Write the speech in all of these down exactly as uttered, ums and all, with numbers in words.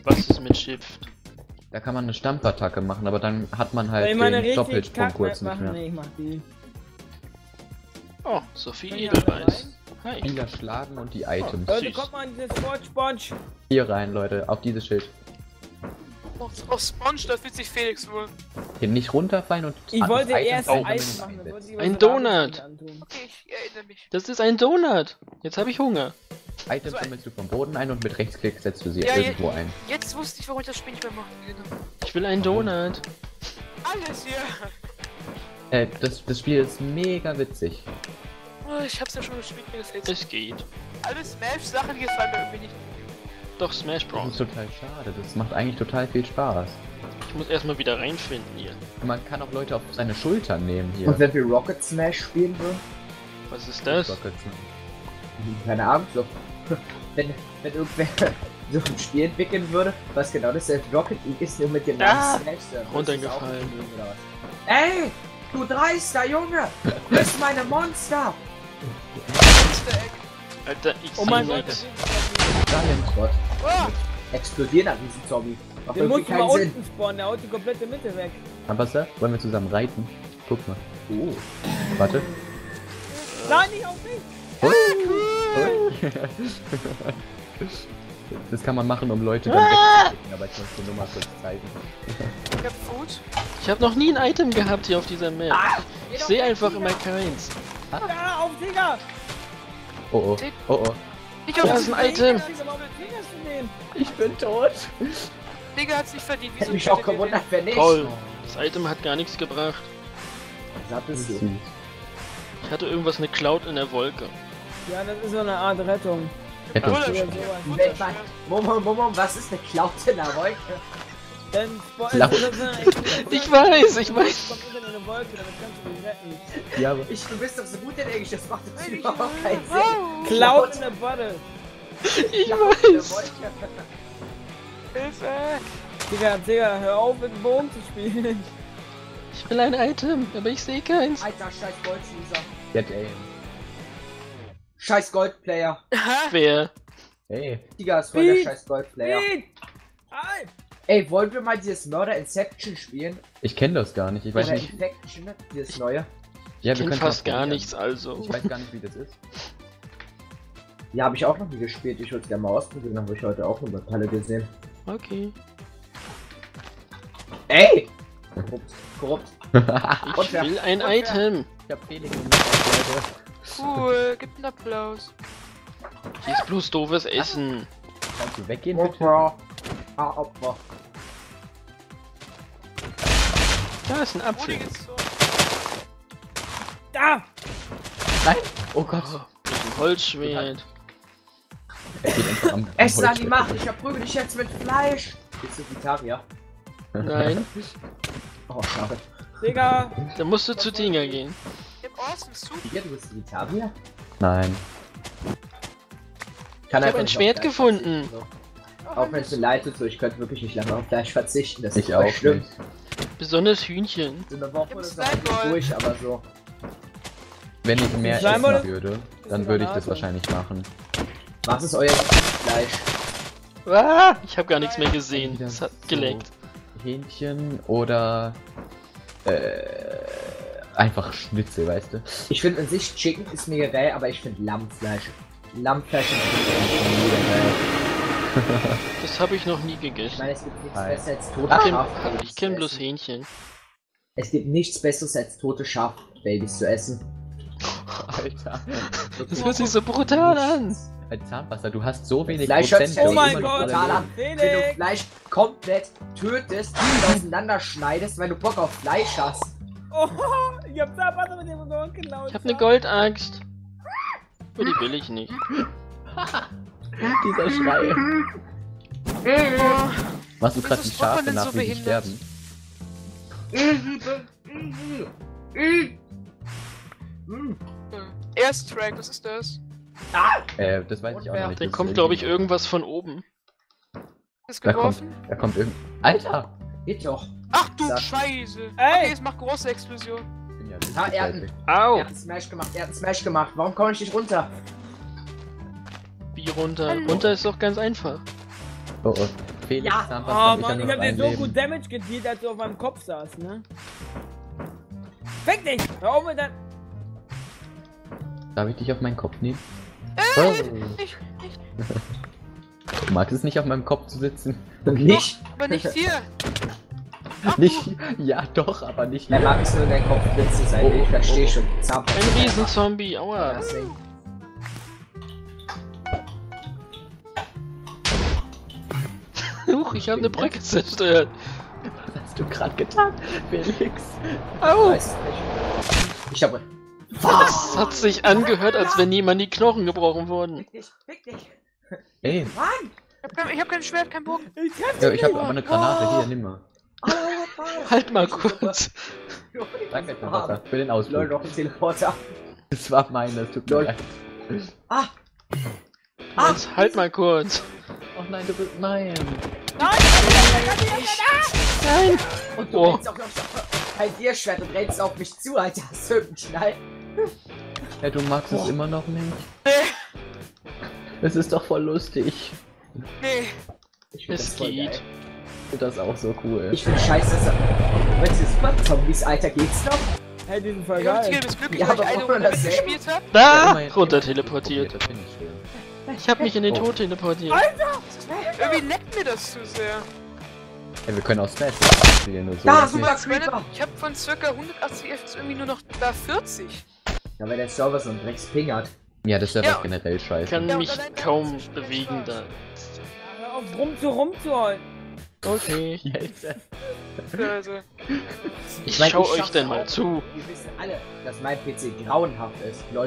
Was ist mit Shift? Da kann man eine Stampfattacke machen, aber dann hat man Soll halt ich mal eine den richtig Doppelsprung kurz Kack-Map nicht machen? mehr. Nee, ich mach die. Oh, Sophie Kann ich Edelweiß. Hi. Spieler schlagen und die Items. Leute, Süß. kommt mal in dieses Fort Sponge. Hier rein, Leute, auf dieses Schild. Auf, auf Sponge, da fühlt sich Felix wohl. Hier nicht runterfallen und Ich an- wollte Items erst einsammeln Eis und machen. einsetzen. bevor sie was Ein so Donut. Lautes antun. Okay, ich erinnere mich. Das ist ein Donut. Jetzt habe ich Hunger. Items So ein- sammelst du vom Boden ein und mit Rechtsklick setzt du sie Ja, irgendwo je- ein. Jetzt wusste ich, warum ich das Spiel nicht mehr machen will. Ich will einen Donut. Alles hier. Äh, das, das Spiel ist mega witzig. Oh, ich hab's ja schon gespielt, mir gefällt's. Es geht. Alle Smash-Sachen gefallen mir irgendwie nicht. Doch, Smash Das Bros. ist total schade, das macht eigentlich total viel Spaß. Ich muss erstmal wieder reinfinden hier. Und man kann auch Leute auf seine Schultern nehmen hier. Und wenn wir Rocket Smash spielen würden? Was ist das? Rockets. Keine Ahnung, so. Wenn, wenn irgendwer so ein Spiel entwickeln würde, was genau das ist, Rocket League ist, nur mit dem Ah! Namen Smash, dann würdest du es Runtergefallen. auch mögen, oder was? Ey! Du dreister Junge! Bist meine Monster! Easter Egg. Alter, ich Oh sehe mein Gott, nichts. Gott. Oh, Explodieren an diesem Zombie. Macht den irgendwie musst du mal keinen Sinn. unten spawnen, der haut die komplette Mitte weg. Aber Sir, wollen wir zusammen reiten? Guck mal. Oh. Warte. Nein, nicht auf mich! Das kann man machen, um Leute dann wegzuklicken, aber ich muss dir nur mal kurz zeigen. ich hab Food. Ich habe noch nie ein Item gehabt hier auf dieser Map. Ich sehe einfach immer keins. Ja, auf Digga! Oh oh. Oh oh. Ich Da hab ist ein Item. Digga, warum fingerst du den? Ich bin tot. Digga hat's nicht verdient. Hätte Wieso mich auch hättet ihr gewundert, wenn nicht. Toll. Das Item hat gar nichts gebracht. Satt Das ist ist du. süß. Ich hatte irgendwas, eine Cloud in der Wolke. Ja, das ist so eine Art Rettung. den? Hätte Oder uns- Ja, sowas. sowas. Wenn man, Moment, Moment, was ist eine Cloud in der Wolke? Denn Spo- Laut. das ist eine- Ich weiß, ich weiß. Kommt unten in eine Wolke, damit kannst du dich retten. Ja, aber Ich, du bist doch so gut in Englisch, das macht jetzt überhaupt keinen Sinn. Oh, Cloud in a Bottle. Ich Cloud in der weiß. Wolke. Hilfe. Digga, Digga, hör auf mit dem Bogen zu spielen. Ich will ein Item, aber ich sehe keins. Alter, scheiß Goldschießer. Get aim. Scheiß Goldplayer. Wer? Hey. Digga, ist voll der Speed. scheiß Goldplayer. Speed! Halt! Ey, wollen wir mal dieses Murder Inception spielen? Ich kenne das gar nicht. Ich weiß Oder nicht. Infection, dieses neue? Ja, Ich kenn können's fast mal gar probieren. nichts, also. Ich weiß gar nicht, wie das ist. Ja, habe ich auch noch nie gespielt. Ich würde es gerne mal ausprobieren, habe ich heute auch eine Teile gesehen. Okay. Ey! Korrupt. Korrupt. Ich Und wer- will ein und wer- Item. Ich hab Felix gemacht, Leute. Cool, gib einen Applaus. Hier ist bloß doofes Essen. Kannst du weggehen, bitte? Opfer. Ah, Opfer. Da ist ein Rudi Apfel. geht's so. Da! Nein! Oh Gott. Oh, durch ein Holzschwert. Er geht einfach am, am Es sah die Holzschwert Macht, weg. ich verprügel dich jetzt mit Fleisch! Bist du Vegetarier? Nein, Oh, schade. Digga! da musst du zu Tinger gehen. Ich hab awesome Soup. Digga, du bist Vegetarier? Nein. Kann Ich hab einfach ein nicht Schwert auf Fleisch gefunden. verzichten, so. Auch wenn es mir leid tut, so ich könnte wirklich nicht lange auf Fleisch verzichten. Das ist Ich voll auch schlimm. nicht. Besonders Hühnchen. So eine Woche Im oder so Slime-Ball. bin ich durch, aber so. Wenn ich mehr essen Scheinbar- würde, dann würde ich das wahrscheinlich machen. Was ist euer Fleisch? Ah, ich habe gar nichts mehr gesehen. Wieder Es hat so geleckt. Hähnchen oder äh, einfach Schnitzel, weißt du? Ich finde an sich Chicken ist mega geil, aber ich finde Lammfleisch. Lammfleisch ist mega geil. Das habe ich noch nie Ich gegessen. meine, es gibt nichts Hi. besser als Ich tote kenn- Schafbabys Ich kenne zu bloß essen. Hähnchen. Es gibt nichts besseres als tote Schafbabys zu essen. Alter. Das hört sich so brutal an. Ein Zahnpasta, du hast so wenig Fleisch hört Prozent. sich Oh und mein immer noch Gott. brutal an. überleben. Wenn du Felix! Fleisch komplett tötest und auseinanderschneidest, weil du Bock auf Fleisch hast. Oh, ich hab Zahnpasta mit dem Gold geklaut. Ich habe eine Goldaxt. Aber die will ich nicht. Dieser Schrei. Machst du Wieso gerade die ist Papa Schafe denn nach, so wie sie behindert? Mm. Erst Track, was ist das? Äh, das weiß ich auch Und noch nicht. Da das kommt, ist glaube ich, irgendwie- irgendwas von oben. Ist Da kommt, geworfen? da kommt irgend... Alter! Geht doch. Ach du Sag- Scheiße! Ey! Okay, es macht große Explosion. Ich bin ja Ah, er hat- richtig Au! Er hat einen Smash gemacht, er hat einen Smash gemacht. Warum komme ich nicht runter? Wie runter? Hallo. Runter ist doch ganz einfach. Oh oh. Felix Ja. Zahnpasta Oh und ich Mann, ja ich nur hab dir ein so Leben. gut Damage gedealt, als du auf meinem Kopf saß, ne? Fick dich! Hör auf mit deinem... Darf ich dich auf meinen Kopf nehmen? Äh, Oh. nicht, nicht, Du magst es nicht auf meinem Kopf zu sitzen? Nicht? aber nicht hier. Nicht? Ja doch, aber nicht Er hier. mag es nur, dein Kopf drin zu sein. Oh, Ich verstehe oh, oh. schon. Zahnpasta. Ein Riesenzombie, aua. Deswegen. Huch, ich habe eine Brücke zerstört. Was hast du gerade getan, Felix? Au! Weiß es nicht. Ich habe. Das hat sich angehört, als wenn jemand die Knochen gebrochen wurden. Fick dich, fick dich. Ey, Mann! Ich hab kein, ich hab kein Schwert, kein Bogen. Ich treff ja, dich ich habe nicht. aber eine Granate, hier, nimm mal. Halt mal kurz. Danke, Zahnpasta, für den Lol, Ausflug. noch ein Teleporter. Das war meine, es tut mir Lol. leid. Ah! Ah! Jetzt halt mal kurz. Oh nein, du bist... Nein. Nein! Und du Oh. rennst auch noch so bei dir Schwert und rennst auf mich zu, Alter. Hast du einen Schnall? Ja, du magst es Oh. immer noch nicht. Nee, Es ist doch voll lustig. nee. Ich find Es das voll geht. geil. Ich finde das auch so cool. Ich find scheiße, dass er. Weißt du, Super-Zombies, Alter, geht's noch? Hey, die sind voll Ich hab geil. das glücklich, Ja, weil ich aber eine warum Runde das mitgespielt hab. Da! Immerhin- Runter teleportiert. Das finde ich schön. Ich hab mich in den Oh. Tod teleportiert. Irgendwie leckt mir das zu sehr. Ja, wir können auch Smash spielen und so. Da, Das super. ist- Meine, Creeper. ich hab von circa hundertachtzig F P S irgendwie nur noch da vierzig. Ja, weil der Server so ein Drecksping hat. Ja, das ist ja Ja, doch generell scheiße. Ich kann Ja, und mich allein da kaum ist es schon bewegen Spaß. da. Hör auf, rum zu rum zu holen. Okay. Jetzt. Also, Ich mein, schau ich euch schaff's denn mal auch. zu. Wir wissen alle, dass mein P C grauenhaft ist. Lol.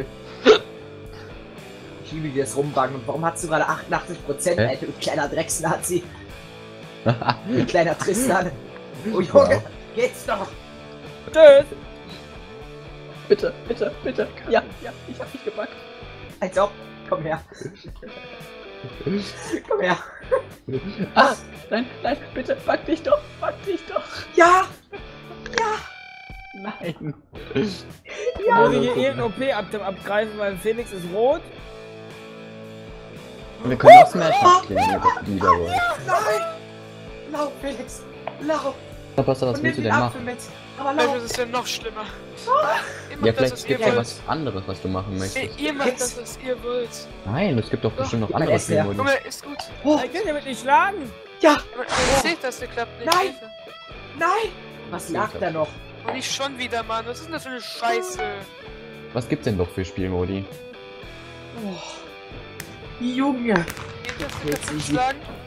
Ich liebe das Rumbangen. Und warum hast du gerade achtundachtzig Prozent, Hä? Alter, du kleiner Drecksnazi? Du kleiner Tristan. Oh Junge, Wow. geht's doch? Tschüss. Bitte, bitte, bitte. Ja, ja, ich hab dich gepackt. Als ob. Komm her. Komm her. Ah, nein, nein, bitte, pack dich doch, pack dich doch. Ja! Nein. Ich muss hier irgendeinen O P ab abgreifen, weil Felix ist rot. Wir können auch Smash spielen, wenn ihr wieder wollt. Nein! Lauf, Felix! Lauf! Zahnpasta, was Und willst du nimm denn den Apfel machen? mit! Aber also, lauf! das ist ja noch schlimmer. Ihr Ja, macht das, vielleicht was ihr gibt es ja wollt. was anderes, was du machen Ey, möchtest. ihr macht das, was ihr wollt. Nein, es gibt doch Doch, bestimmt noch gib mal andere S R. Spielmodi. Junge, ist gut. Oh, Ich kann damit nicht schlagen. ja! Aber ihr seht, dass ihr klappt nicht. Nein. Hilfe. Nein! Was lag da noch? Und nicht schon wieder, Mann. Was ist denn das für eine Scheiße? Was gibt's denn noch für Spielmodi? Oh. Junge! Geht das Jetzt nicht easy. schlagen?